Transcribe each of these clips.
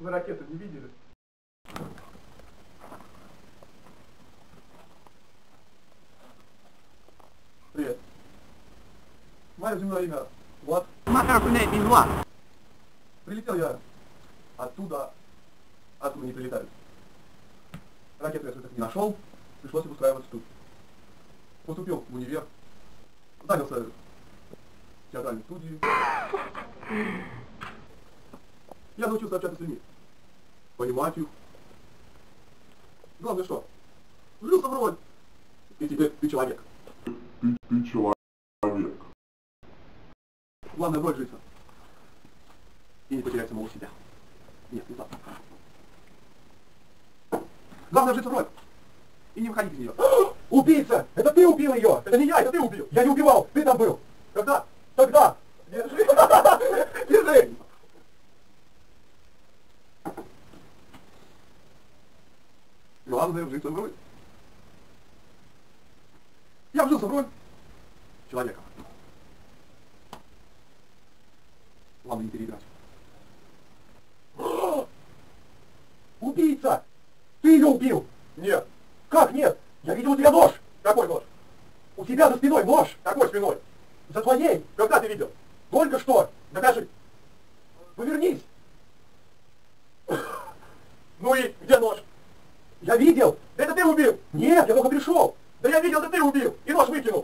Вы ракеты не видели? Привет. Мое земное имя Влад. Прилетел я оттуда, откуда не прилетают. Ракету я все-таки не нашел, пришлось устраиваться тут. Поступил в универ, занялся театральной студией. Я научился общаться с людьми, понимать их. Главное что? Вжился в роль. И теперь ты человек. Ты человек. Главное в роль житься. И не потерять самого себя. Нет, не так. Главное вжиться в роль. И не выходить из нее. Убийца! Это ты убил ее! Это не я, это ты убил! Я не убивал! Ты там был! Когда? Тогда! Держи! Держи! Главное вжиться в роль. Я вжился в роль человека. Главное не переиграть. Убийца! Ты ее убил! Нет. Как нет? Я видел у тебя нож! Какой нож? У тебя за спиной нож! Какой спиной? За твоей! Когда ты видел? Только что! Докажи! Повернись! Ну и где нож? Я видел! Да это ты убил! Нет, я только пришел! Да я видел, это ты убил! И нож выкинул!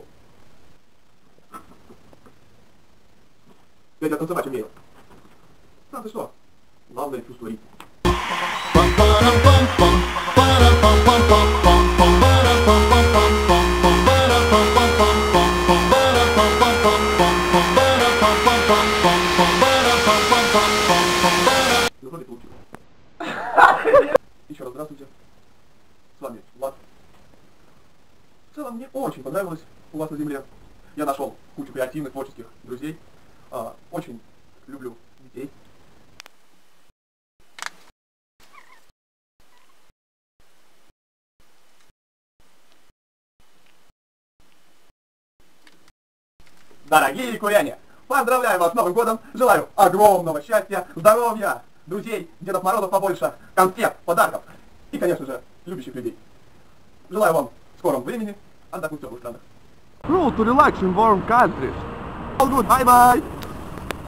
Я тебя танцевать умею. А ты что? Главное чувство ритма. Ну вроде получилось. Еще раз здравствуйте. С вами Влад. В целом мне очень понравилось у вас на земле. Я нашел кучу креативных, творческих друзей. Очень люблю детей. Дорогие куряне, поздравляю вас с Новым годом, желаю огромного счастья, здоровья, друзей, Дедов Морозов побольше, конфет, подарков и, конечно же, любящих людей. Желаю вам в скором времени отдохнуть в теплых странах. Cruel to the election warm countries. All good, bye-bye!